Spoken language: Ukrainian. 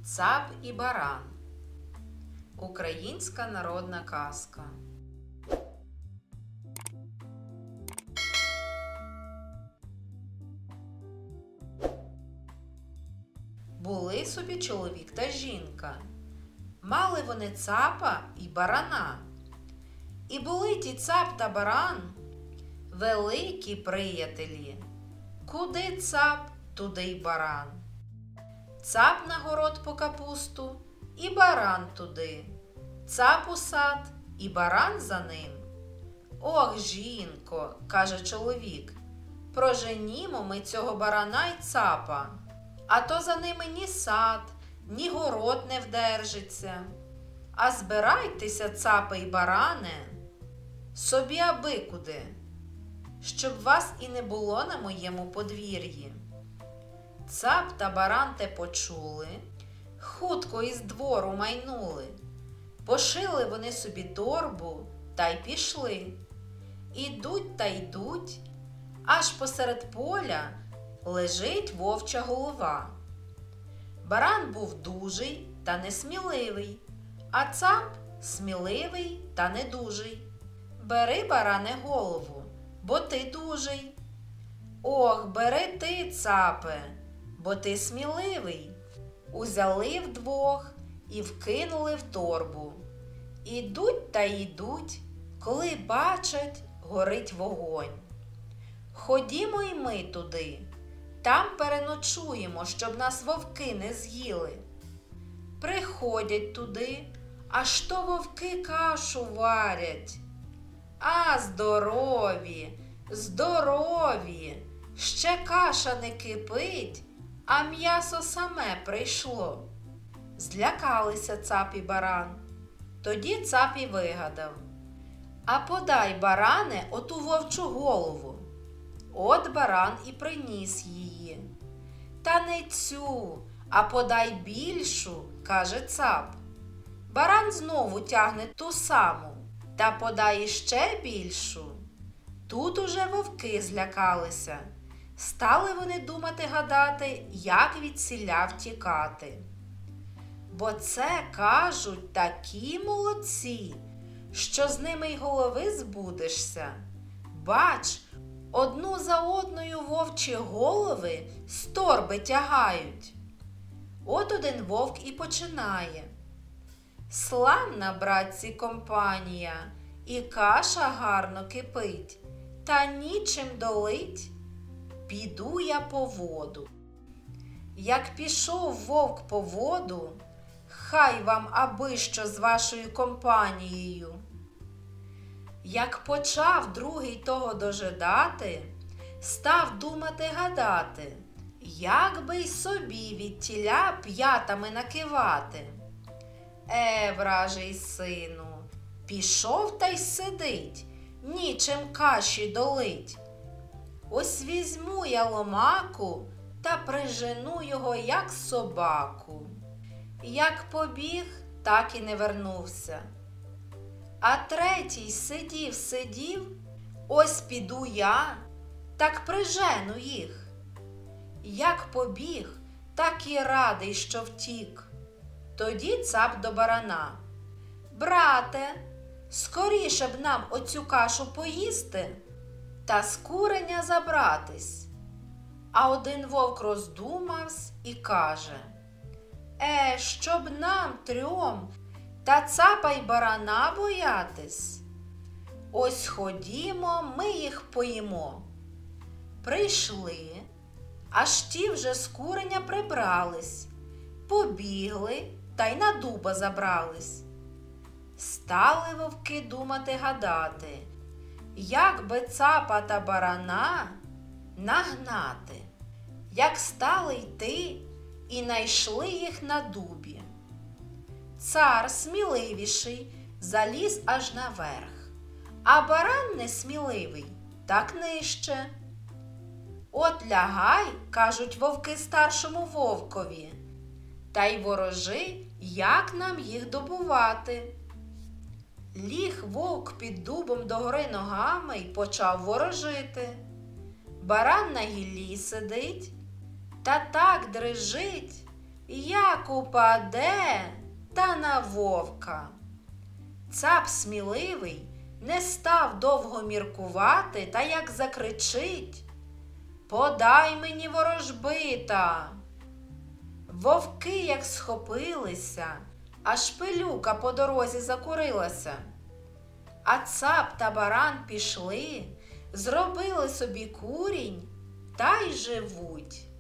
Цап і баран. Українська народна казка. Були собі чоловік та жінка. Мали вони цапа і барана. І були ті цап та баран великі приятелі. Куди цап, туди й баран. Цап на город по капусту, і баран туди. Цап у сад, і баран за ним. Ох, жінко, каже чоловік, проженімо ми цього барана й цапа, а то за ними ні сад, ні город не вдержиться. А збирайтеся, цапи й баране, собі аби куди, щоб вас і не було на моєму подвір'ї. Цап та баран те почули, хутко із двору майнули. Пошили вони собі торбу та й пішли. Ідуть та йдуть, аж посеред поля лежить вовча голова. Баран був дужий та несміливий, а цап сміливий та недужий. Бери, баране, голову, бо ти дужий. Ох, бери ти, цапе, бо ти сміливий. Узяли вдвох і вкинули в торбу. Ідуть та йдуть, коли бачать, горить вогонь. Ходімо й ми туди, там переночуємо, щоб нас вовки не з'їли. Приходять туди, аж то вовки кашу варять. А здорові, здорові, ще каша не кипить, а м'ясо саме прийшло. Злякалися цап і баран. Тоді цап і вигадав: а подай, баране, оту вовчу голову. От баран і приніс її. Та не цю, а подай більшу, каже цап. Баран знову тягне ту саму, та подай іще більшу. Тут уже вовки злякалися. Стали вони думати гадати, як відсіля втікати. Бо це, кажуть, такі молодці, що з ними й голови збудешся. Бач, одну за одною вовчі голови з торби тягають. От один вовк і починає: славна, братці, компанія, і каша гарно кипить, та нічим долить. Піду я по воду. Як пішов вовк по воду, хай вам аби що з вашою компанією. Як почав другий того дожидати, став думати гадати, як би й собі від тіля п'ятами накивати. Вражий сину, пішов та й сидить, нічим каші долить. Ось візьму я ломаку та прижену його, як собаку. Як побіг, так і не вернувся. А третій сидів, ось піду я, так прижену їх. Як побіг, так і радий, що втік. Тоді цап до барана: брате, скоріше б нам оцю кашу поїсти та з куреня забратись. А один вовк роздумавсь і каже: щоб нам трьом та цапа й барана боятись? Ось ходімо, ми їх поїмо. Прийшли, аж ті вже з куреня прибрались, побігли та й на дуба забрались. Стали вовки думати гадати, як би цапа та барана нагнати. Як стали йти, і найшли їх на дубі. Цар сміливіший заліз аж наверх, а баран несміливий так нижче. От лягай, кажуть вовки старшому вовкові, та й ворожи, як нам їх добувати. Ліг вовк під дубом догори ногами й почав ворожити. Баран на гіллі сидить, та так дрижить, як упаде, та на вовка. Цап сміливий не став довго міркувати, та як закричить: «Подай мені ворожбита!» Вовки як схопилися, аж пилюка по дорозі закурилася. А цап та баран пішли, зробили собі курінь та й живуть.